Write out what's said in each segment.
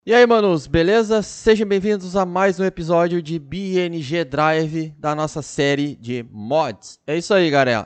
E aí, manos, beleza? Sejam bem-vindos a mais um episódio de BNG Drive da nossa série de mods. É isso aí, galera.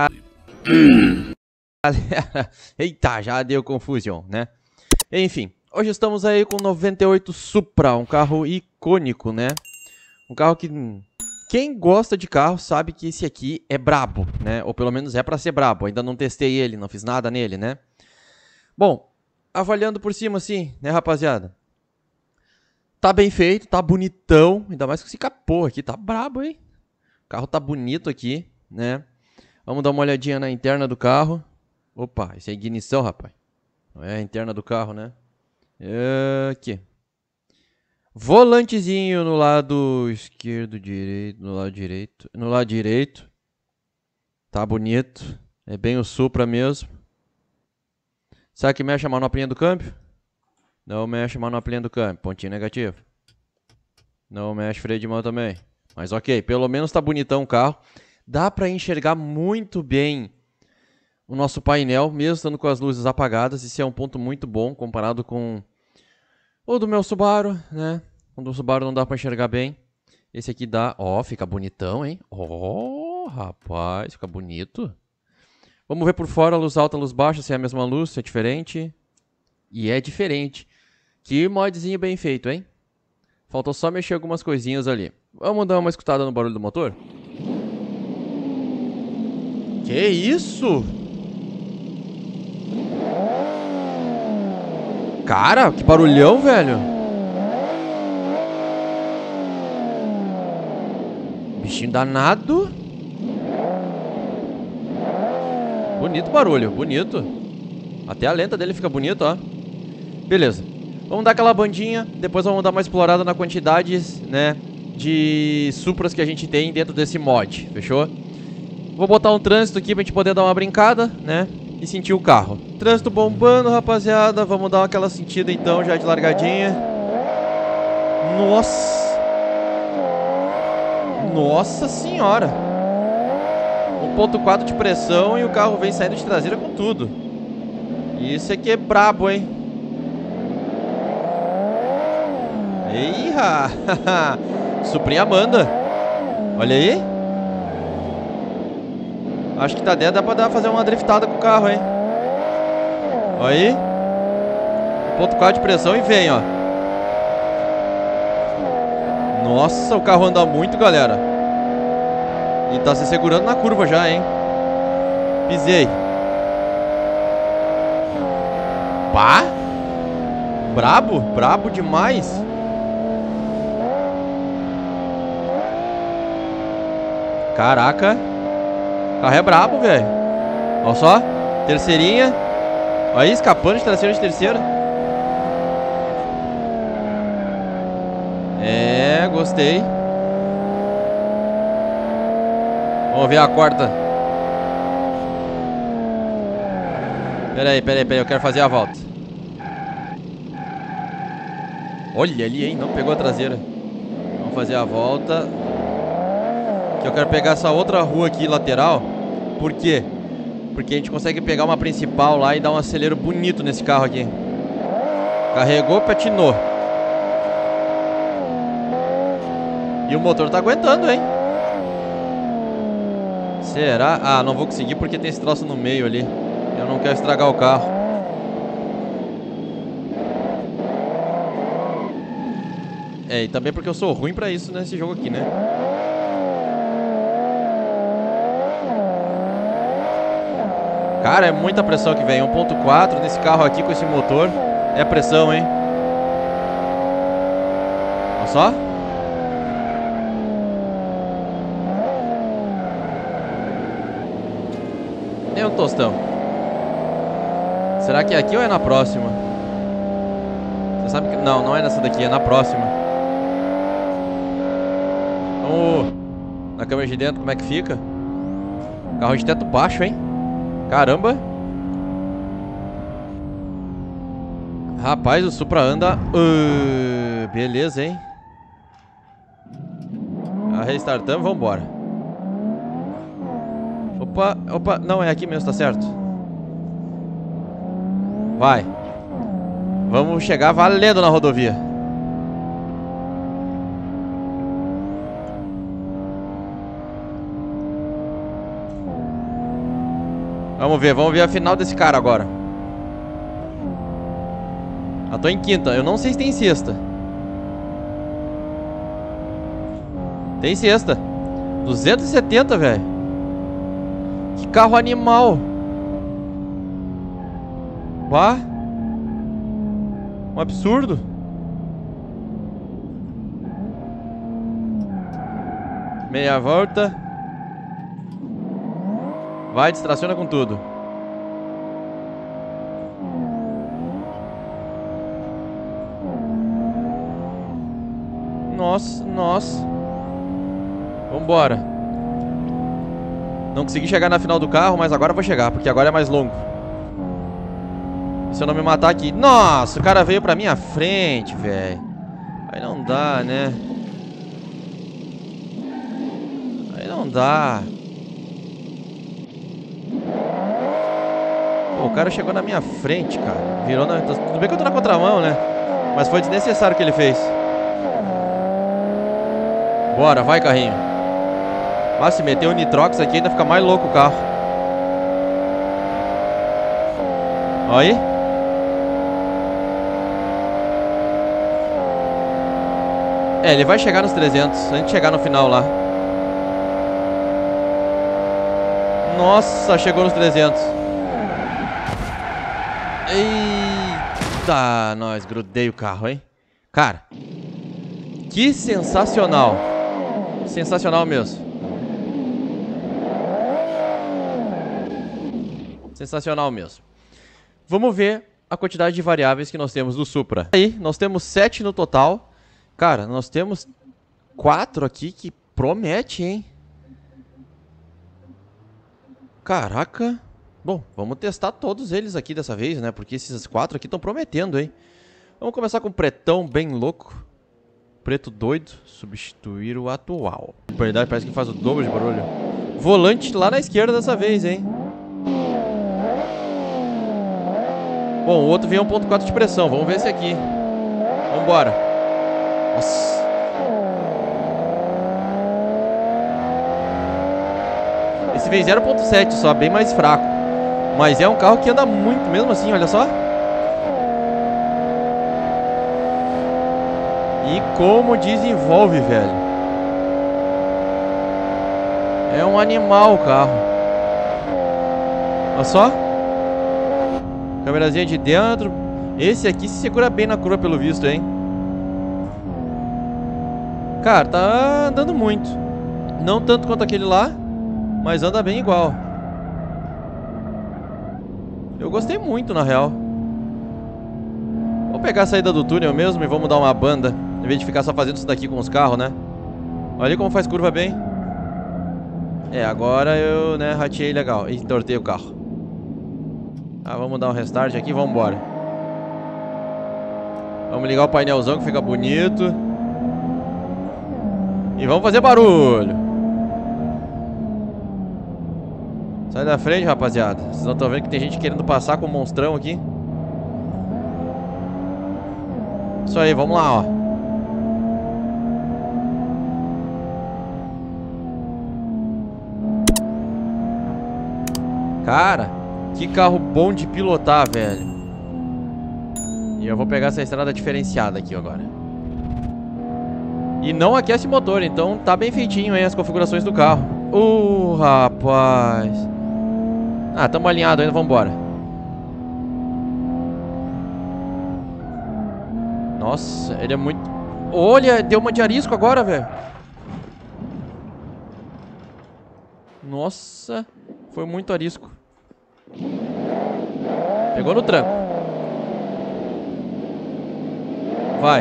Eita, já deu confusão, né? Enfim, hoje estamos aí com 98 Supra, um carro icônico, né? Um carro que quem gosta de carro sabe que esse aqui é brabo, né? Ou pelo menos é pra ser brabo. Ainda não testei ele, não fiz nada nele, né? Bom, avaliando por cima assim, né, rapaziada? Tá bem feito, tá bonitão. Ainda mais com esse capô aqui, tá brabo, hein? O carro tá bonito aqui, né? Vamos dar uma olhadinha na interna do carro. Opa, isso é ignição, rapaz. Não é a interna do carro, né? Aqui. Volantezinho no lado esquerdo, direito, no lado direito. No lado direito. Tá bonito. É bem o Supra mesmo. Será que mexe a manoplinha do câmbio? Não mexe a manoplinha do câmbio. Pontinho negativo. Não mexe freio de mão também. Mas ok, pelo menos tá bonitão o carro. Dá pra enxergar muito bem o nosso painel, mesmo estando com as luzes apagadas. Isso é um ponto muito bom comparado com o do meu Subaru, né? O do Subaru não dá pra enxergar bem. Esse aqui dá... Ó, fica bonitão, hein? Ó, rapaz, fica bonito. Vamos ver por fora, luz alta, luz baixa, se é a mesma luz, se é diferente. E é diferente. Que modzinho bem feito, hein? Faltou só mexer algumas coisinhas ali. Vamos dar uma escutada no barulho do motor? Que isso? Cara, que barulhão, velho. Bichinho danado. Bonito barulho, bonito. Até a lenta dele fica bonita, ó. Beleza. Vamos dar aquela bandinha. Depois vamos dar uma explorada na quantidade, né, de Supras que a gente tem dentro desse mod. Fechou? Vou botar um trânsito aqui pra gente poder dar uma brincada, né? E sentir o carro. Trânsito bombando, rapaziada. Vamos dar aquela sentida então, já de largadinha. Nossa. Nossa senhora. 1.4 de pressão e o carro vem saindo de traseira com tudo. Isso aqui é brabo, hein? Eita! Suprinha manda. Olha aí. Acho que tá dentro, dá pra fazer uma driftada com o carro, hein? Olha aí. 1.4 de pressão e vem, ó. Nossa, o carro anda muito, galera. E tá se segurando na curva já, hein? Pisei. Pá! Brabo, brabo demais. Caraca. O carro é brabo, velho. Olha só. Terceirinha. Olha aí, escapando de terceira. É, gostei. Vamos ver a quarta. Pera aí, eu quero fazer a volta. Olha ali, hein, não pegou a traseira. Vamos fazer a volta. Que eu quero pegar essa outra rua aqui, lateral. Por quê? Porque a gente consegue pegar uma principal lá e dar um acelero bonito nesse carro aqui. Carregou, patinou. E o motor tá aguentando, hein? Será? Ah, não vou conseguir porque tem esse troço no meio ali. Eu não quero estragar o carro. É, e também porque eu sou ruim pra isso nesse jogo aqui, né? Cara, é muita pressão que vem. 1.4 nesse carro aqui com esse motor. É pressão, hein? Olha só. Nem um tostão. Será que é aqui ou é na próxima? Você sabe que... Não, não é nessa daqui, é na próxima. Vamos na câmera de dentro, como é que fica? Carro de teto baixo, hein? Caramba. Rapaz, o Supra anda... beleza, hein? Restartamos, vambora. Opa, não, é aqui mesmo, tá certo. Vai. Vamos chegar valendo na rodovia. Vamos ver a final desse cara agora. Eu tô em quinta, eu não sei se tem sexta. Tem sexta. 270, velho. Que carro animal. Bah. Um absurdo. Meia volta. Vai, distraciona com tudo. Nossa. Vambora. Não consegui chegar na final do carro, mas agora eu vou chegar, porque agora é mais longo. Se eu não me matar aqui... Nossa, o cara veio pra minha frente, velho. Aí não dá, né? Aí não dá. Pô, o cara chegou na minha frente, cara. Virou na... Tudo bem que eu tô na contramão, né? Mas foi desnecessário o que ele fez. Bora, vai, carrinho. Mas se meter o Nitrox aqui ainda fica mais louco o carro. Olha aí. É, ele vai chegar nos 300. Se a gente chegar no final lá. Nossa, chegou nos 300. Eita, nós, grudei o carro, hein? Cara, que sensacional. Sensacional mesmo. Sensacional mesmo. Vamos ver a quantidade de variáveis que nós temos do Supra. Aí, nós temos 7 no total. Cara, nós temos 4 aqui que promete, hein? Caraca. Bom, vamos testar todos eles aqui dessa vez, né? Porque esses 4 aqui estão prometendo, hein? Vamos começar com um pretão bem louco. Preto doido. Substituir o atual. Na verdade, parece que faz o dobro de barulho. Volante lá na esquerda dessa vez, hein? Bom, o outro veio 1.4 de pressão. Vamos ver esse aqui. Vambora. Nossa. Esse veio 0.7 só, bem mais fraco. Mas é um carro que anda muito mesmo assim, olha só. E como desenvolve, velho. É um animal o carro. Olha só. Câmerazinha de dentro. Esse aqui se segura bem na curva pelo visto, hein. Cara, tá andando muito. Não tanto quanto aquele lá, mas anda bem igual. Eu gostei muito, na real. Vou pegar a saída do túnel mesmo e vamos dar uma banda, em vez de ficar só fazendo isso daqui com os carros, né. Olha aí como faz curva bem. É, agora eu, né, rateei legal e entortei o carro. Ah, vamos dar um restart aqui e vamos embora. Vamos ligar o painelzão que fica bonito. E vamos fazer barulho. Sai da frente, rapaziada. Vocês não estão vendo que tem gente querendo passar com o monstrão aqui. Isso aí, vamos lá, ó. Cara, que carro bom de pilotar, velho. E eu vou pegar essa estrada diferenciada aqui agora. E não aquece motor, então tá bem feitinho aí as configurações do carro. Rapaz. Ah, tamo alinhado ainda, vambora. Nossa, ele é muito... Olha, deu uma de arisco agora, velho. Nossa, foi muito arisco. Pegou no tranco. Vai.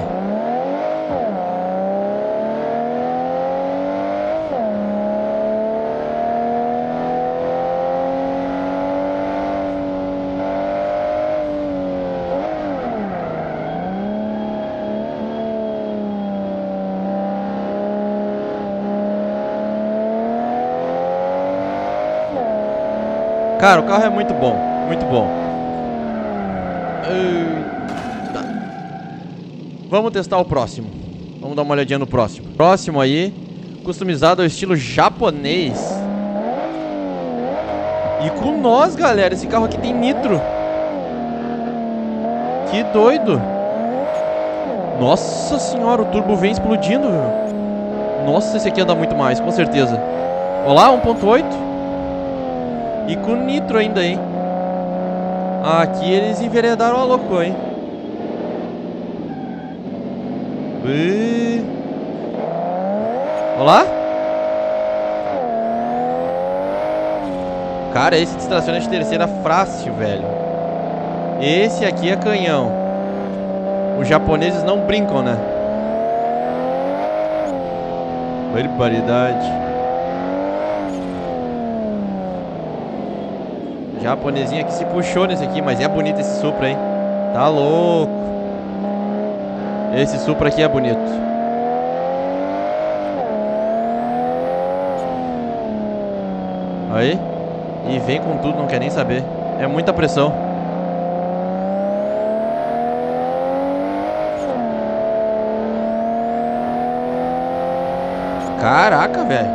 Cara, o carro é muito bom. Muito bom. Eita. Vamos testar o próximo. Vamos dar uma olhadinha no próximo. Próximo aí, customizado ao estilo japonês. E com nós, galera, esse carro aqui tem nitro. Que doido. Nossa senhora, o turbo vem explodindo. Nossa, esse aqui anda muito mais, com certeza. Olá, 1.8. E com nitro ainda, hein. Aqui eles enveredaram a louco, hein. Olá. Cara, esse distraciona de terceira fácil, velho. Esse aqui é canhão. Os japoneses não brincam, né? Barbaridade. Japonesinha que se puxou nesse aqui, mas é bonito esse Supra, hein? Tá louco. Esse Supra aqui é bonito. Aí. E vem com tudo, não quer nem saber. É muita pressão. Caraca, velho.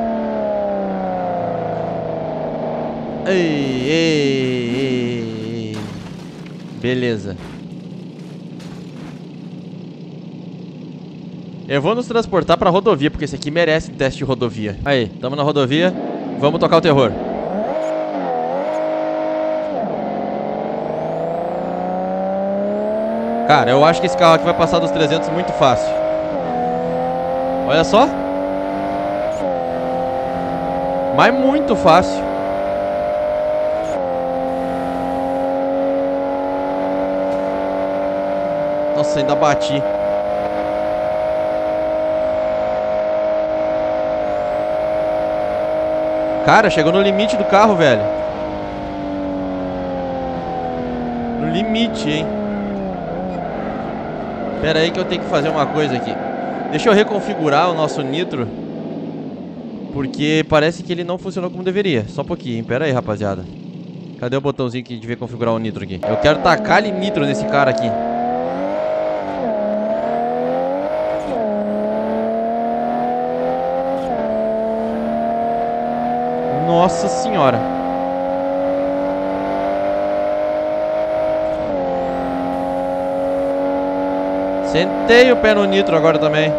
Ei. Beleza. Eu vou nos transportar pra rodovia, porque esse aqui merece teste de rodovia. Aí, tamo na rodovia. Vamos tocar o terror. Cara, eu acho que esse carro aqui vai passar dos 300 muito fácil. Olha só. Mas muito fácil. Nossa, ainda bati. Cara, chegou no limite do carro, velho. No limite, hein. Pera aí que eu tenho que fazer uma coisa aqui. Deixa eu reconfigurar o nosso nitro, porque parece que ele não funcionou como deveria. Só um pouquinho, pera aí, rapaziada. Cadê o botãozinho que devia configurar o nitro aqui? Eu quero tacar-lhe nitro nesse cara aqui. Nossa senhora. Sentei o pé no nitro agora também.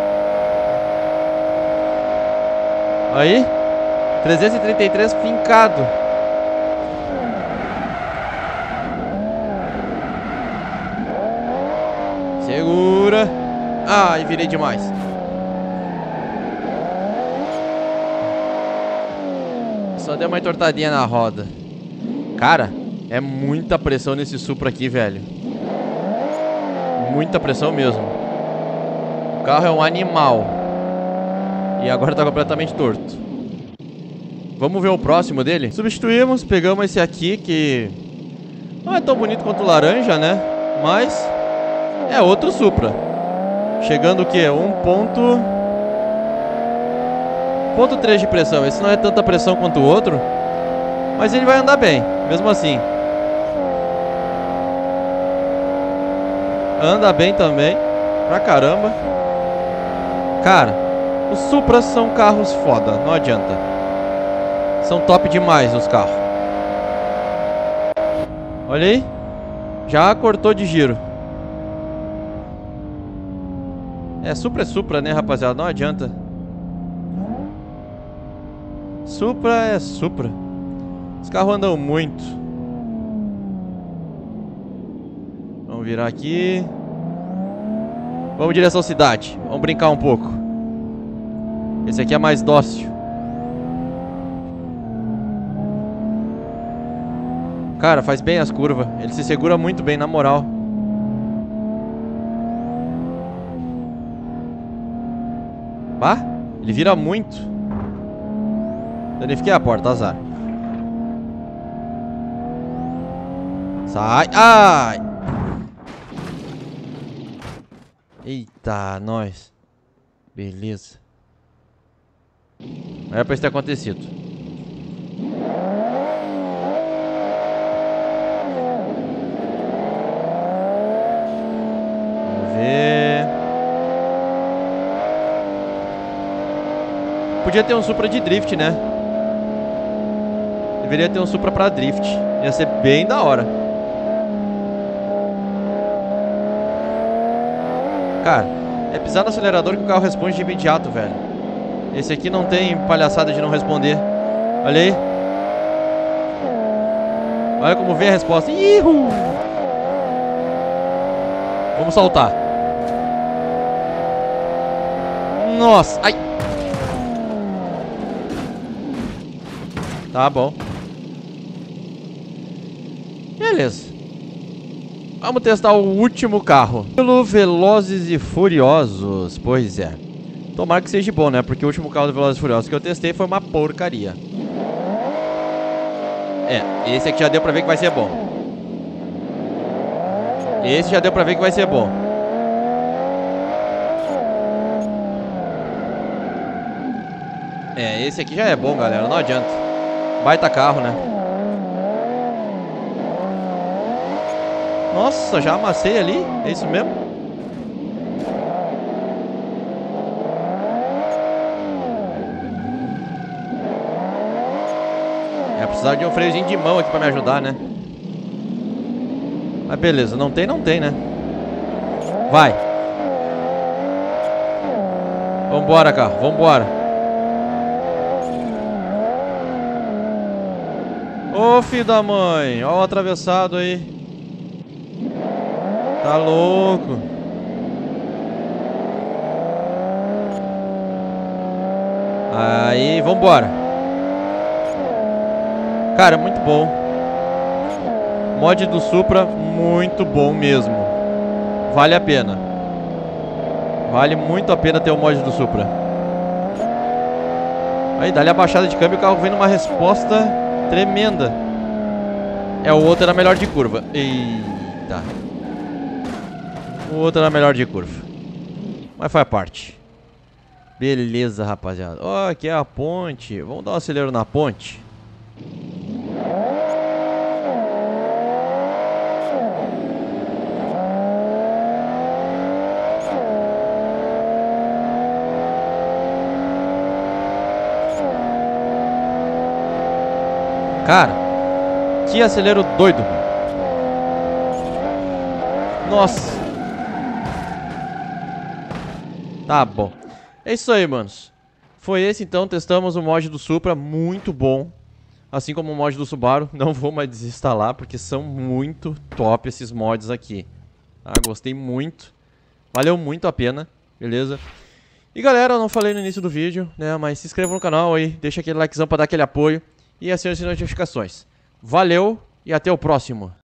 Aí 333 fincado. Segura. Ai, virei demais. Só deu uma entortadinha na roda. Cara, é muita pressão nesse Supra aqui, velho. Muita pressão mesmo. O carro é um animal. E agora tá completamente torto. Vamos ver o próximo dele. Substituímos, pegamos esse aqui que não é tão bonito quanto o laranja, né? Mas é outro Supra. Chegando o quê? 1.3 de pressão. Esse não é tanta pressão quanto o outro, mas ele vai andar bem, mesmo assim. Anda bem também, pra caramba. Cara, os Supras são carros foda, não adianta. São top demais os carros. Olha aí. Já cortou de giro. É Supra, né, rapaziada? Não adianta. Supra é Supra. Os carros andam muito. Vamos virar aqui. Vamos em direção à cidade. Vamos brincar um pouco. Esse aqui é mais dócil. Cara, faz bem as curvas. Ele se segura muito bem, na moral. Bah, ele vira muito. Danifiquei a porta, azar. Sai. Ai! Eita, nós. Beleza. Era pra isso ter acontecido. Vamos ver. Podia ter um Supra de drift, né? Deveria ter um Supra pra drift. Ia ser bem da hora. Cara, é pisar no acelerador que o carro responde de imediato, velho. Esse aqui não tem palhaçada de não responder. Olha aí. Olha como vem a resposta. Ihu! Vamos saltar. Nossa, ai. Tá bom. Beleza. Vamos testar o último carro. Pelo Velozes e Furiosos. Pois é. Tomara que seja bom, né? Porque o último carro do Velozes e Furiosos que eu testei foi uma porcaria. É, esse aqui já deu pra ver que vai ser bom. Esse já deu pra ver que vai ser bom. É, esse aqui já é bom, galera. Não adianta. Baita carro, né? Nossa, já amassei ali. É isso mesmo? É, precisar de um freiozinho de mão aqui pra me ajudar, né? Mas beleza, não tem, né? Vai. Vambora, carro, vambora. Ô, filho da mãe. Ó o atravessado aí. Tá louco. Aí, vambora. Cara, muito bom. Mod do Supra, muito bom mesmo. Vale a pena. Vale muito a pena ter o mod do Supra. Aí, dá-lhe a baixada de câmbio, o carro vem numa resposta tremenda. É, o outro era melhor de curva. Eita. O outro era melhor de curva. Mas faz parte. Beleza, rapaziada. Ó, aqui é a ponte. Vamos dar um acelero na ponte. Cara, que acelero doido. Nossa. Tá bom. É isso aí, manos. Foi esse então, testamos o mod do Supra, muito bom. Assim como o mod do Subaru, não vou mais desinstalar, porque são muito top esses mods aqui. Tá? Gostei muito. Valeu muito a pena, beleza? E galera, eu não falei no início do vídeo, né? Mas se inscreva no canal aí, deixa aquele likezão pra dar aquele apoio. E acione as notificações. Valeu e até o próximo.